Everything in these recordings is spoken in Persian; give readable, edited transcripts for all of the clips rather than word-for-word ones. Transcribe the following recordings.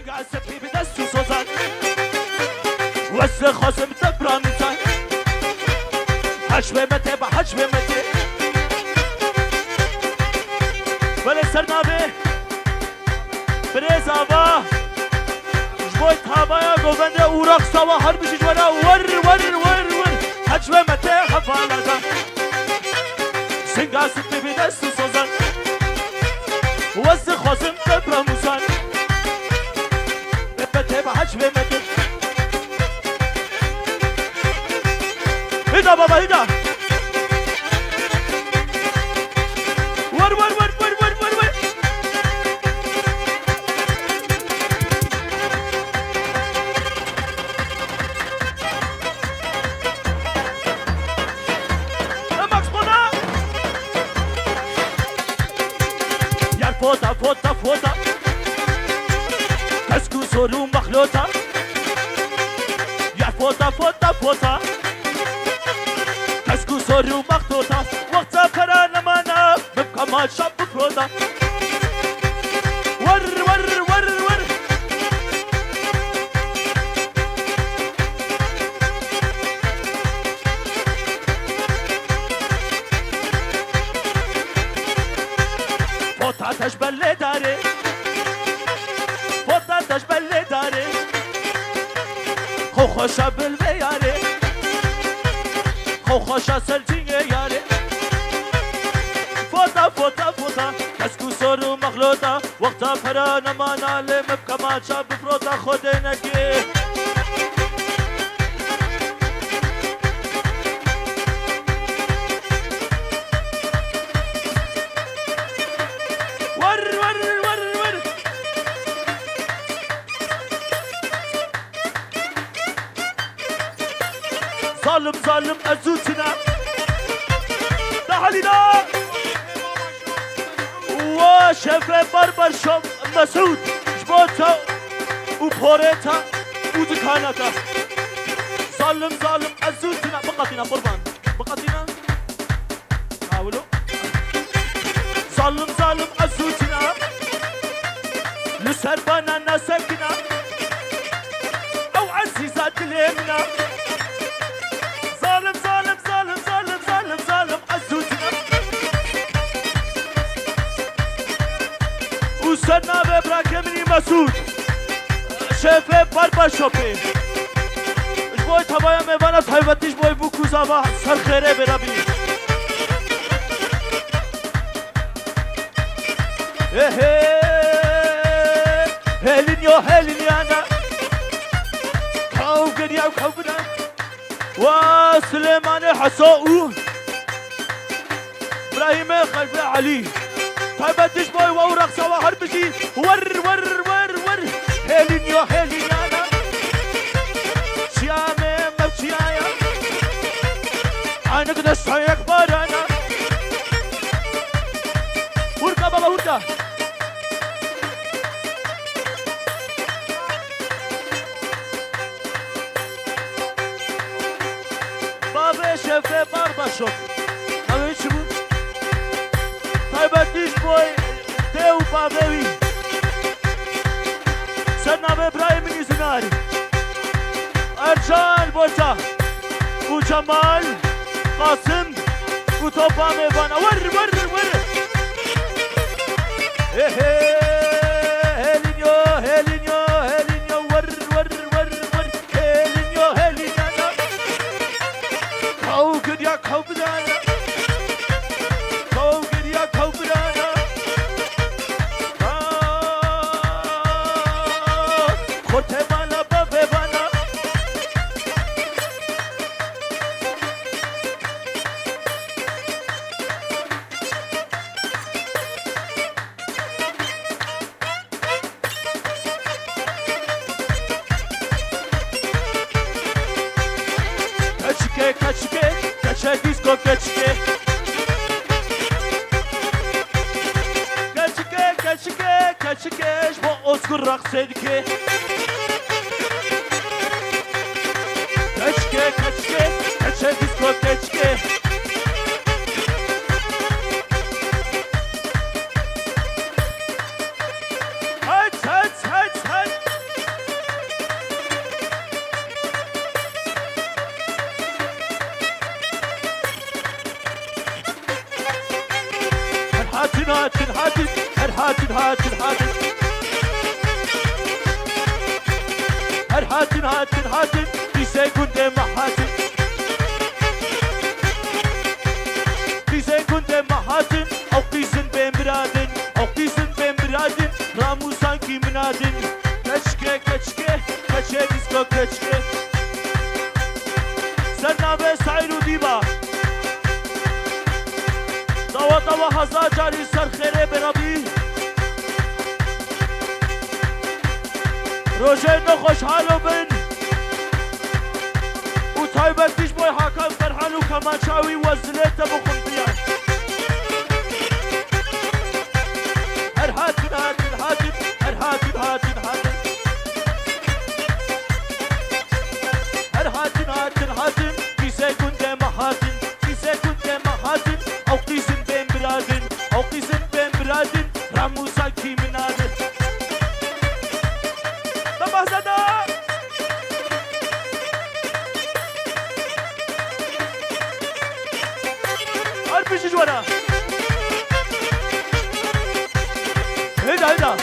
سنگا سپی به دست و سوزن وزد خواستم دبران میزن حجم مته با حجم مته ولی سرنامه بریز آبا جبوی تابایا گوونده اوراق سوا هر بشی جوانا ور حجم مته خفان ازن سنگا سپی به دست و سوزن وزد خواستم دبران میزن مته با حجم مته هیدا بابا هیدا ور ماکس بودا یار فوتا کسکو سورو مخلوطا یار فوتا كسكو سوري ومخطوطة وقتها فرانا مانا ببقى ما شاب بفروضة ور فوتا تشبل داري خوشا بالبياري خوشا سلجيني ياري فوتا كسكو سورو مخلوطة وقتها فرانا ما نالي مبقى ما شاب بفروطة خدينكي ور ظالم أزوتنا تحليلا وشفه بربر شم مسعود جبوتا وبوريتا ودكانتا ظالم أزوتنا بقاتنا قربان بقاتنا حاولوا ظالم أزوتنا لسربانا ناسكنا أو عزيزات اليمنا ظالم أزوتنا وسنا ببراكمني مسعود شفه بربر شوپی جبوی تبایا میوانا تایوتیش بوی بوکوزا و سر خیره برابی هلینیانا کاو گریا و کاو بدن و سلیمان حساو ابراهیم خلف علی تایبتش بای و رقصا و هر بشی ور هلینیانا شیامه موچیایا عینک دستایک بارانا هورکا بابا هورکا شفه بربر شد همه چی بود؟ تایبتیش بای دیو بابوی سرنام ابراهیم نیزناری ارجان بوتا و جمال قاسم و توپا میوانا ور هلینیو ور هلینیانا کاو گریا کاو بدانا خورته بالا بابه بانا کچه دیسکو کچکش با ازگور رقصه دیگه کچه دیسکو کچکه هد هاتن هاتن هاتن هر هاتن هاتن هاتن قيسة كنت محاتن قيسة كنت محاتن أو قيسن بين برادن أو قيسن بين برادن رامو سانكي منادن كشكي كشكي كشكي ديسكو كشكي سرنامه سعيرو ديبا دوا دوا هزار جاري سر خيره برابي روشه نخوش حالو بن و تایبتیش بای حاکم فرحان و کمانچاوی وزنه بخون بیان هر هاتن هاتن هاتن هر هاتن هاتن هاتن هر هاتن هاتن هاتن قيسة كنت محاتن قيسة كنت محاتن أو قيسن بين برادن أو قيسن بين برادن رامو ساكي منادن طبعا زدا أربيش جوانا هدا هدا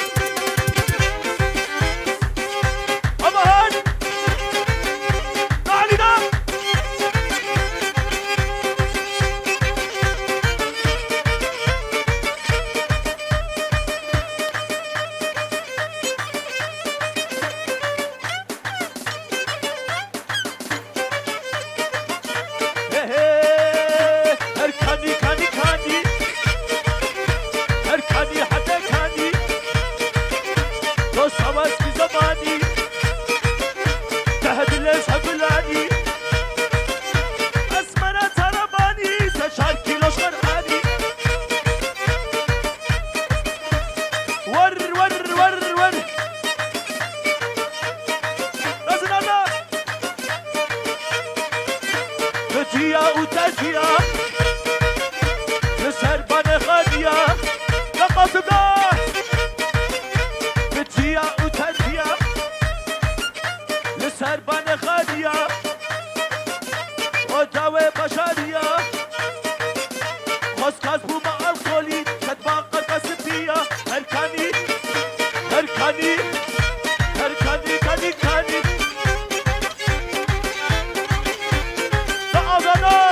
أمان تعالي دا هركاني كاني كاني هركاني حتى كاني لو سواس في زماني تهد ليش هبلاني اسمنا ترباني سشار كيلو شرقاني ور ور ور ور لازم انا بتيا وتاتيا لسربان خاديا لقصدا بتيا وتاتيا لسربان خاديا وداوي بشاريا خسكاس بو مع الخولي كتبان قرقس بيا هركاني هركاني هركاني كاني كاني لأذنا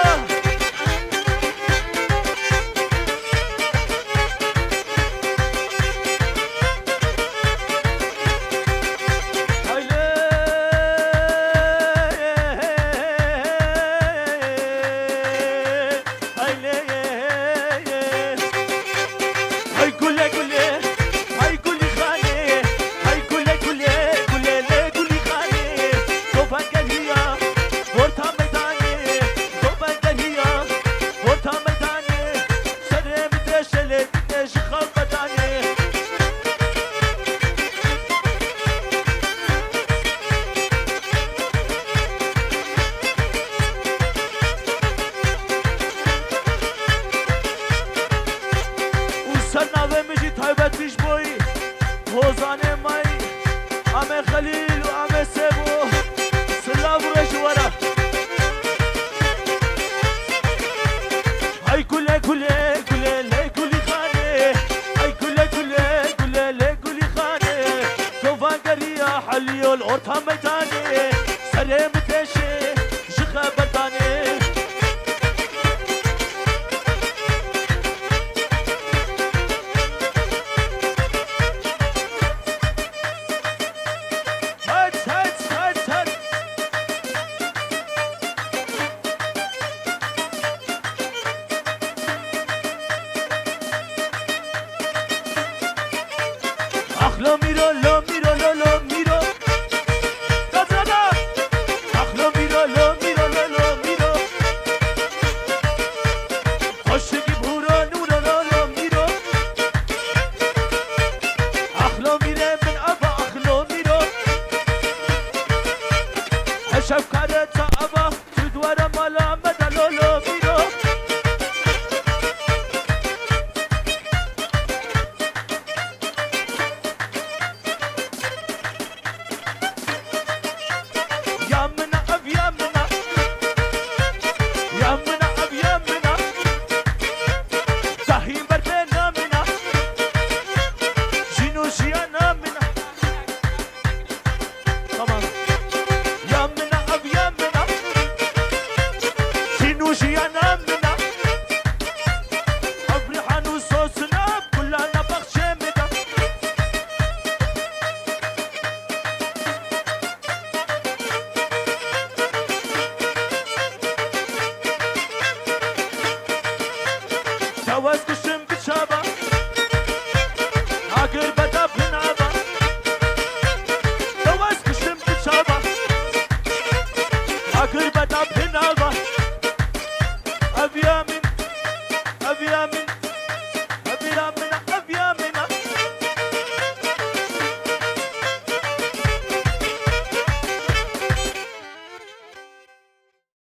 سرنامه میشی تایبت پیش بوی حوزانه مای امه خلیل و امه سبو سلام رشوارا ای کله کله کله لی کلی خانه ای کله کله کله لی کلی خانه توفانگریا حلیول ارتا میدانه سره متشه شخه بدانه Lo miro, lo